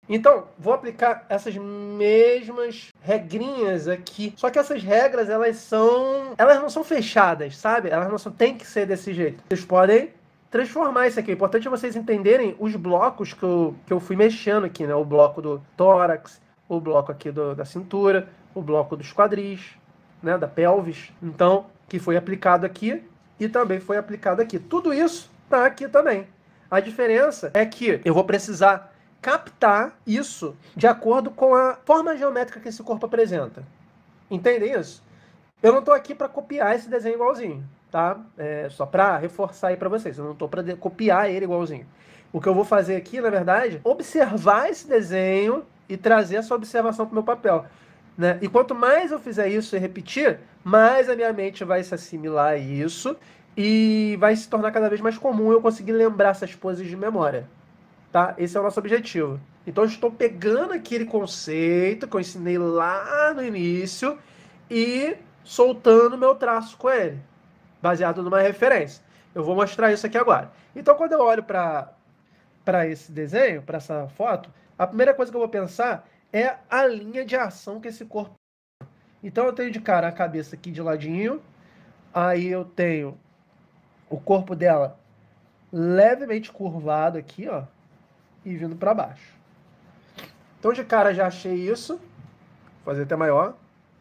Então, vou aplicar essas mesmas regrinhas aqui. Só que essas regras, elas não são fechadas, sabe? Elas não são, tem que ser desse jeito. Vocês podem transformar isso aqui. O importante é vocês entenderem os blocos que eu fui mexendo aqui, né? O bloco do tórax, o bloco aqui da cintura, o bloco dos quadris, né? Da pelvis. Então, que foi aplicado aqui e também foi aplicado aqui. Tudo isso tá aqui também. A diferença é que eu vou precisar captar isso de acordo com a forma geométrica que esse corpo apresenta. Entendem isso? Eu não estou aqui para copiar esse desenho igualzinho, tá? Só para reforçar aí para vocês. Eu não estou para copiar ele igualzinho. O que eu vou fazer aqui, na verdade, observar esse desenho e trazer essa observação para o meu papel. Né? E quanto mais eu fizer isso e repetir, mais a minha mente vai se assimilar a isso e vai se tornar cada vez mais comum eu conseguir lembrar essas poses de memória. Tá? Esse é o nosso objetivo. Então eu estou pegando aquele conceito que eu ensinei lá no início e soltando meu traço com ele, baseado numa referência. Eu vou mostrar isso aqui agora. Então quando eu olho para esse desenho, para essa foto, a primeira coisa que eu vou pensar é a linha de ação que esse corpo tem. Então eu tenho de cara a cabeça aqui de ladinho, aí eu tenho o corpo dela levemente curvado aqui, ó, e vindo para baixo. Então de cara já achei isso. Vou fazer até maior.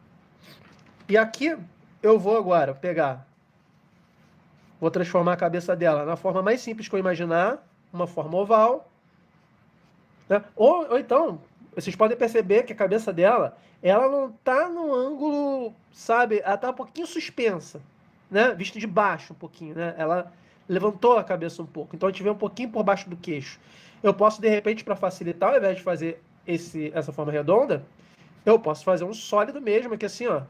E aqui eu vou agora pegar, vou transformar a cabeça dela na forma mais simples que eu imaginar, uma forma oval. Né? Ou então, vocês podem perceber que a cabeça dela, ela não está no ângulo, sabe? Ela está um pouquinho suspensa, né? Vista de baixo um pouquinho, né? Ela levantou a cabeça um pouco. Então a gente vê um pouquinho por baixo do queixo. Eu posso, de repente, para facilitar, ao invés de fazer essa forma redonda, eu posso fazer um sólido mesmo, aqui assim, ó.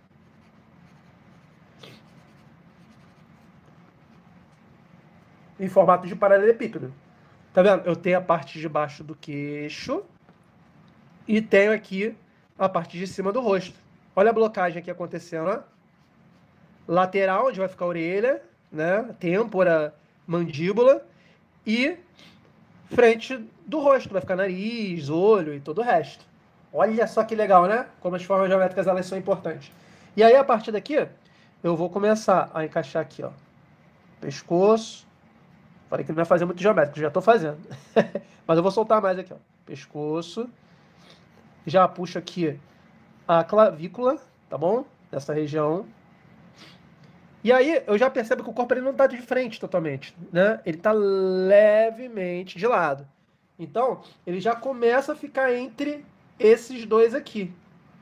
Em formato de paralelepípedo. Tá vendo? Eu tenho a parte de baixo do queixo e tenho aqui a parte de cima do rosto. Olha a blocagem aqui acontecendo, ó. Lateral, onde vai ficar a orelha, né? Têmpora, mandíbula e frente do rosto, vai ficar nariz, olho e todo o resto. Olha só que legal, né? Como as formas geométricas elas são importantes. E aí, a partir daqui, eu vou começar a encaixar aqui, ó. Pescoço. Falei que não vai fazer muito geométrico, já estou fazendo. Mas eu vou soltar mais aqui, ó. Pescoço. Já puxo aqui a clavícula, tá bom? Nessa região. E aí, eu já percebo que o corpo ele não está de frente totalmente, né? Ele está levemente de lado. Então, ele já começa a ficar entre esses dois aqui.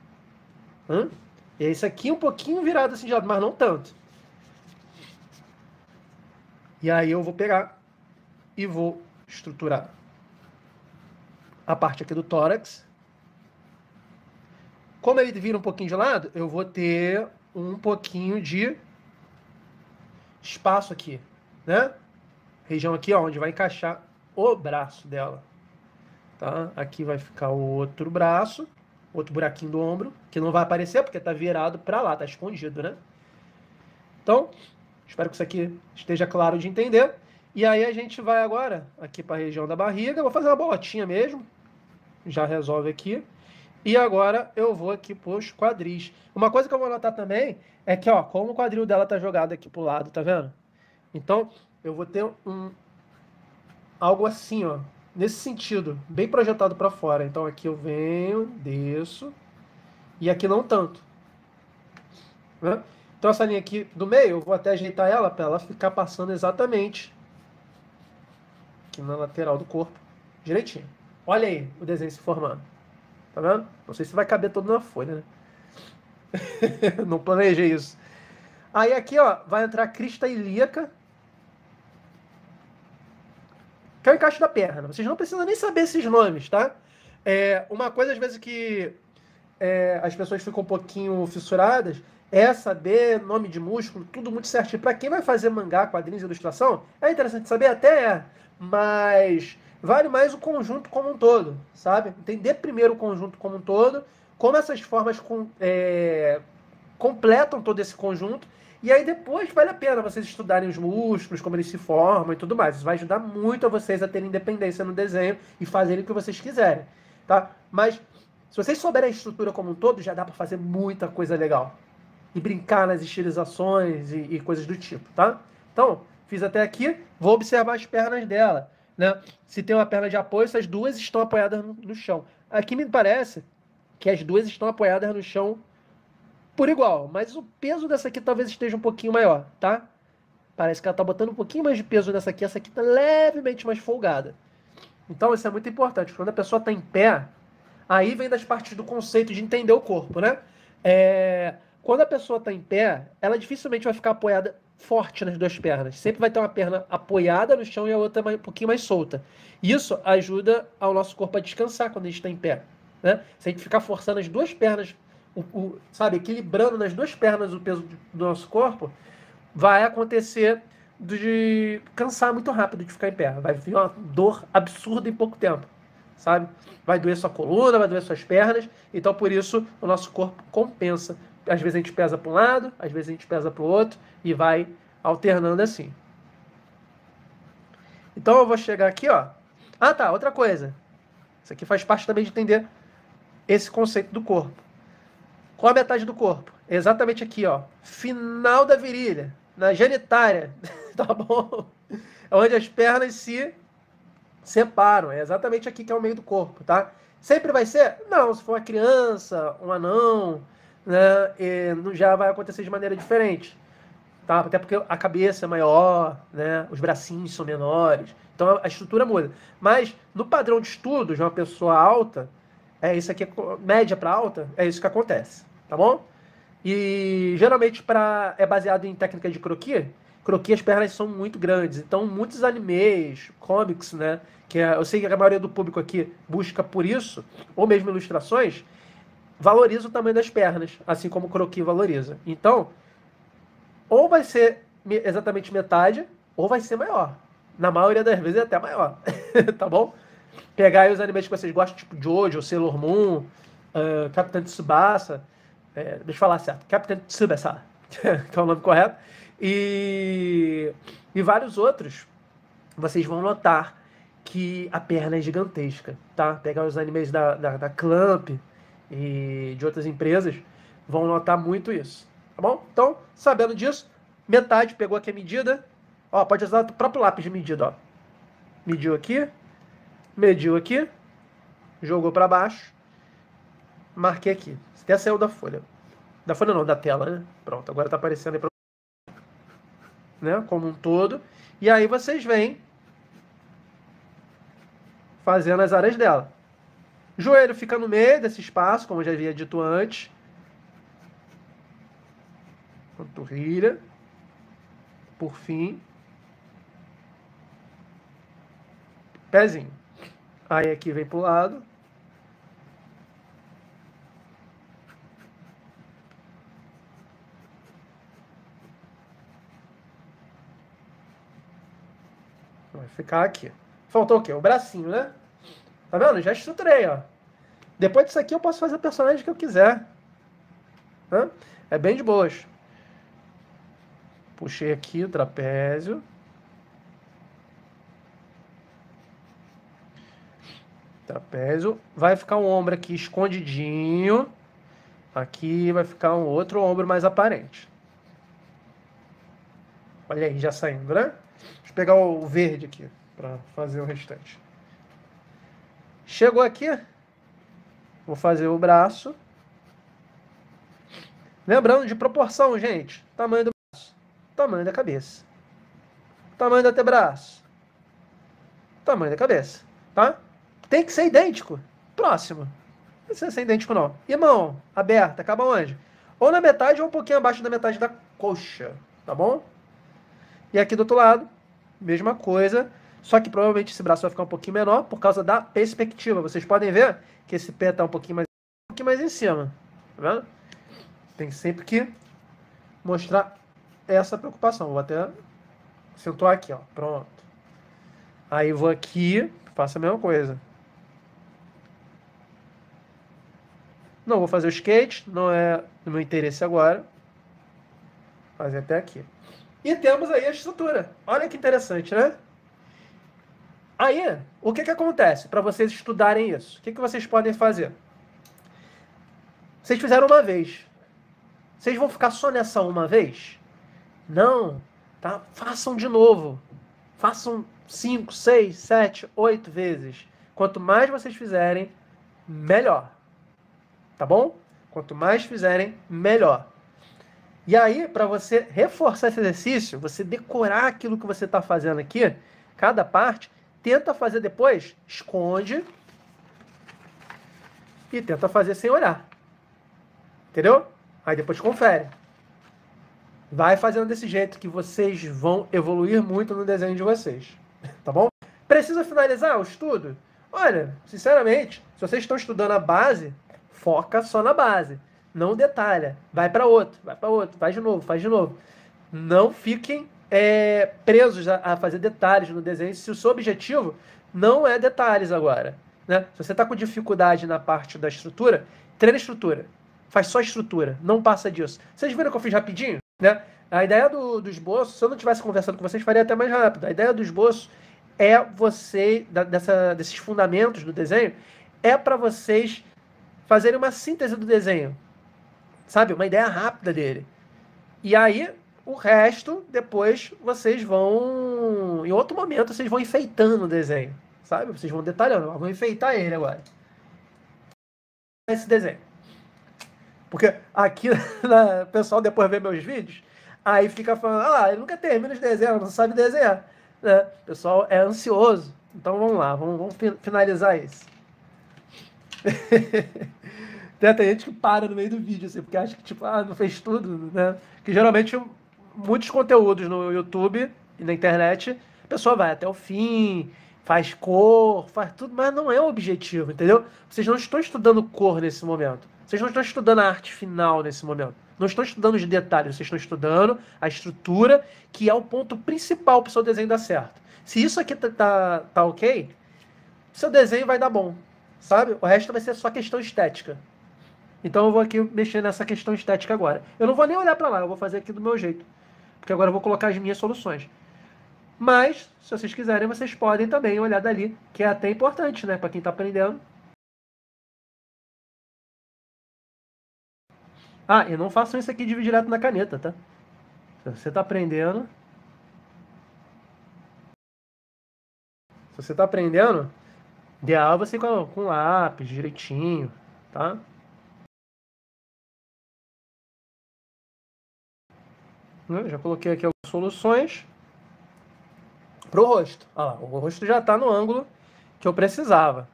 E esse aqui um pouquinho virado assim de lado, mas não tanto. E aí eu vou pegar e vou estruturar a parte aqui do tórax. Como ele vira um pouquinho de lado, eu vou ter um pouquinho de espaço aqui, né? Região aqui, ó, onde vai encaixar o braço dela. Tá? Aqui vai ficar o outro braço, outro buraquinho do ombro, que não vai aparecer porque tá virado para lá, tá escondido, né? Então, espero que isso aqui esteja claro de entender. E aí a gente vai agora aqui para a região da barriga. Vou fazer uma bolotinha mesmo. Já resolve aqui. E agora eu vou aqui para os quadris. Uma coisa que eu vou notar também é que, ó, como o quadril dela tá jogado aqui pro lado, tá vendo? Então, eu vou ter algo assim, ó, nesse sentido, bem projetado para fora. Então aqui eu venho, desço, e aqui não tanto. Né? Então essa linha aqui do meio, eu vou até ajeitar ela para ela ficar passando exatamente aqui na lateral do corpo, direitinho. Olha aí o desenho se formando. Tá vendo? Não sei se vai caber todo na folha, né? Não planejei isso. Aí aqui, ó, vai entrar a crista ilíaca, que é o encaixe da perna. Vocês não precisam nem saber esses nomes, tá? Uma coisa, às vezes, que as pessoas ficam um pouquinho fissuradas é saber nome de músculo, tudo muito certinho. Para quem vai fazer mangá, quadrinhos, ilustração, é interessante saber, até mas vale mais o conjunto como um todo, sabe? Entender primeiro o conjunto como um todo, como essas formas completam todo esse conjunto, E aí depois vale a pena vocês estudarem os músculos, como eles se formam e tudo mais. Isso vai ajudar muito a vocês a terem independência no desenho e fazerem o que vocês quiserem, tá? Mas se vocês souberem a estrutura como um todo, já dá para fazer muita coisa legal. E brincar nas estilizações e coisas do tipo, tá? Então, fiz até aqui, vou observar as pernas dela, né? Se tem uma perna de apoio, essas duas estão apoiadas no chão. Aqui me parece que as duas estão apoiadas no chão por igual, mas o peso dessa aqui talvez esteja um pouquinho maior, tá? Parece que ela tá botando um pouquinho mais de peso nessa aqui, essa aqui tá levemente mais folgada. Então isso é muito importante. Quando a pessoa tá em pé, aí vem das partes do conceito de entender o corpo, né? Quando a pessoa tá em pé, ela dificilmente vai ficar apoiada forte nas duas pernas. Sempre vai ter uma perna apoiada no chão e a outra um pouquinho mais solta. Isso ajuda ao nosso corpo a descansar quando a gente está em pé, né? Se a gente ficar forçando as duas pernas, sabe, equilibrando nas duas pernas o peso do nosso corpo, vai acontecer de cansar muito rápido de ficar em pé. Vai vir uma dor absurda em pouco tempo, sabe? Vai doer sua coluna, vai doer suas pernas. Então, por isso, o nosso corpo compensa. Às vezes a gente pesa para um lado, às vezes a gente pesa para o outro e vai alternando assim. Então, eu vou chegar aqui, ó. Ah, tá, outra coisa. Isso aqui faz parte também de entender esse conceito do corpo. Qual a metade do corpo? Exatamente aqui, ó. Final da virilha, na genitália, tá bom? É onde as pernas se separam. É exatamente aqui que é o meio do corpo, tá? Sempre vai ser? Não, se for uma criança, um anão, né? Já vai acontecer de maneira diferente, tá? Até porque a cabeça é maior, né? Os bracinhos são menores. Então a estrutura muda. Mas no padrão de estudo de uma pessoa alta, isso aqui, média para alta, é isso que acontece, tá bom? E geralmente é baseado em técnica de croquis. Croquis, as pernas são muito grandes. Então muitos animes, comics, né? Eu sei que a maioria do público aqui busca por isso, ou mesmo ilustrações, valoriza o tamanho das pernas, assim como o croquis valoriza. Então, ou vai ser exatamente metade, ou vai ser maior. Na maioria das vezes é até maior, tá bom? Pegar aí os animes que vocês gostam, tipo Jojo, Sailor Moon, Capitão Tsubasa, deixa eu falar certo, Capitão Tsubasa, que é o nome correto, e vários outros, vocês vão notar que a perna é gigantesca, tá? Pegar os animes da Clamp e de outras empresas, vão notar muito isso, tá bom? Então, sabendo disso, metade pegou aqui a medida, ó, pode usar o próprio lápis de medida, ó. Mediu aqui, jogou para baixo, marquei aqui. Até saiu da folha. Da folha não, da tela, né? Pronto, agora tá aparecendo aí pra... né? Como um todo. E aí vocês vêm fazendo as áreas dela. Joelho fica no meio desse espaço, como eu já havia dito antes. Panturrilha. Por fim. Pezinho. Aí aqui vem pro lado. Vai ficar aqui. Faltou o quê? O bracinho, né? Tá vendo? Já estruturei, ó. Depois disso aqui eu posso fazer o personagem que eu quiser. Né? É bem de boas. Puxei aqui o trapézio. Trapézio. Vai ficar um ombro aqui escondidinho. Aqui vai ficar um outro ombro mais aparente. Olha aí, já saindo, né? Deixa eu pegar o verde aqui para fazer o restante. Chegou aqui. Vou fazer o braço. Lembrando de proporção, gente. Tamanho do braço. Tamanho da cabeça. Tamanho do antebraço. Tamanho da cabeça. Tá? Tem que ser idêntico. Próximo. Não precisa ser idêntico, não. E mão aberta, acaba onde? Ou na metade ou um pouquinho abaixo da metade da coxa. Tá bom? E aqui do outro lado, mesma coisa. Só que provavelmente esse braço vai ficar um pouquinho menor por causa da perspectiva. Vocês podem ver que esse pé está um pouquinho mais em cima. Tá vendo? Tem sempre que mostrar essa preocupação. Vou até acentuar aqui, ó. Pronto. Aí vou aqui, faço a mesma coisa. Não vou fazer o skate, não é do meu interesse agora. Fazer até aqui. E temos aí a estrutura. Olha que interessante, né? Aí, o que acontece para vocês estudarem isso? O que vocês podem fazer? Vocês fizeram uma vez. Vocês vão ficar só nessa uma vez? Não, tá? Façam de novo. Façam 5, 6, 7, 8 vezes. Quanto mais vocês fizerem, melhor. Tá bom? Quanto mais fizerem, melhor. E aí, para você reforçar esse exercício, você decorar aquilo que você está fazendo aqui, cada parte, tenta fazer depois, esconde e tenta fazer sem olhar. Entendeu? Aí depois confere. Vai fazendo desse jeito que vocês vão evoluir muito no desenho de vocês. Tá bom? Precisa finalizar o estudo? Olha, sinceramente, se vocês estão estudando a base, foca só na base. Não detalha. Vai para outro, faz de novo, faz de novo. Não fiquem presos a fazer detalhes no desenho se o seu objetivo não é detalhes agora. Né? Se você está com dificuldade na parte da estrutura, treina estrutura. Faz só estrutura, não passa disso. Vocês viram que eu fiz rapidinho? Né? A ideia do esboço, se eu não estivesse conversando com vocês, faria até mais rápido. A ideia do esboço é desses fundamentos do desenho, é para vocês fazerem uma síntese do desenho. Sabe? Uma ideia rápida dele. E aí, o resto, depois, vocês vão... Em outro momento, vocês vão enfeitando o desenho. Sabe? Vocês vão detalhando. Vão enfeitar ele agora. Esse desenho. Porque aqui, o pessoal depois vê meus vídeos, aí fica falando, ele nunca termina os desenhos, não sabe desenhar. Né? O pessoal é ansioso. Então vamos lá, vamos finalizar isso. Tem gente que para no meio do vídeo, assim, porque acha que tipo, não fez tudo, né? Que geralmente muitos conteúdos no YouTube e na internet, a pessoa vai até o fim, faz cor, faz tudo, mas não é o objetivo, entendeu? Vocês não estão estudando cor nesse momento. Vocês não estão estudando a arte final nesse momento. Não estão estudando os detalhes, vocês estão estudando a estrutura, que é o ponto principal para o seu desenho dar certo. Se isso aqui tá ok, seu desenho vai dar bom, sabe? O resto vai ser só questão estética. Então eu vou aqui mexer nessa questão estética agora. Eu não vou nem olhar para lá, eu vou fazer aqui do meu jeito. Porque agora eu vou colocar as minhas soluções. Mas, se vocês quiserem, vocês podem também olhar dali, que é até importante, né? Para quem está aprendendo. E não façam isso aqui de direto na caneta, tá? Se você está aprendendo... Se você está aprendendo, ideal você com lápis, direitinho, tá? Eu já coloquei aqui algumas soluções pro rosto. Olha lá, o rosto já está no ângulo que eu precisava.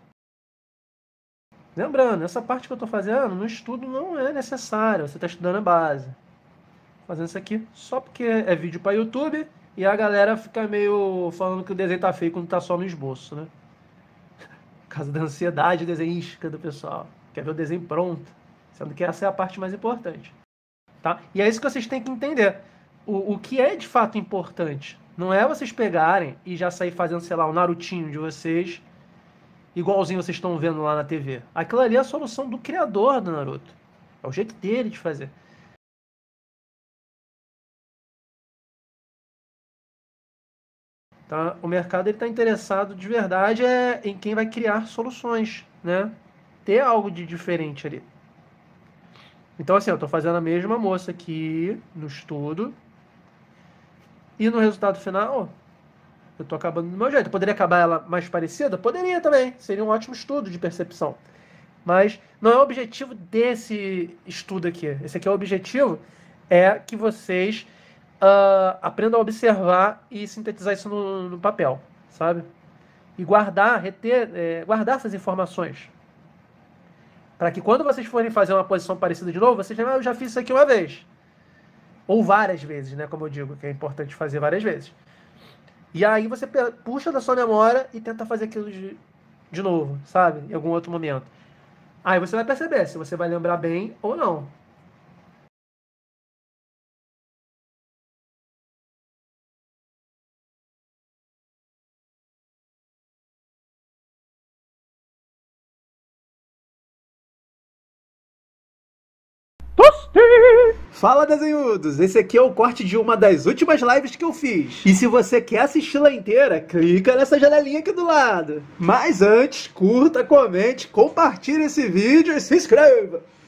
Lembrando, essa parte que eu estou fazendo no estudo não é necessária. Você está estudando a base. Fazendo isso aqui só porque é vídeo para YouTube e a galera fica meio falando que o desenho tá feio quando tá só no esboço, né? Por causa da ansiedade desenhística do pessoal. Quer ver o desenho pronto. Sendo que essa é a parte mais importante. Tá? E é isso que vocês têm que entender. O que é de fato importante não é vocês pegarem e já sair fazendo, sei lá, o Narutinho de vocês, igualzinho vocês estão vendo lá na TV. Aquilo ali é a solução do criador do Naruto. É o jeito dele de fazer. Tá? O mercado está interessado de verdade em quem vai criar soluções, né? Ter algo de diferente ali. Então, assim, eu estou fazendo a mesma moça aqui no estudo. E no resultado final, eu estou acabando do meu jeito. Eu poderia acabar ela mais parecida? Poderia também. Seria um ótimo estudo de percepção. Mas não é o objetivo desse estudo aqui. Esse aqui é o objetivo, é que vocês aprendam a observar e sintetizar isso no papel, sabe? E guardar essas informações. Para que quando vocês forem fazer uma posição parecida de novo, vocês lembram, eu já fiz isso aqui uma vez. Ou várias vezes, né? Como eu digo, que é importante fazer várias vezes. E aí você puxa da sua memória e tenta fazer aquilo de novo, sabe? Em algum outro momento. Aí você vai perceber se você vai lembrar bem ou não. Fala, desenhudos! Esse aqui é o corte de uma das últimas lives que eu fiz. E se você quer assisti-la inteira, clica nessa janelinha aqui do lado. Mas antes, curta, comente, compartilhe esse vídeo e se inscreva!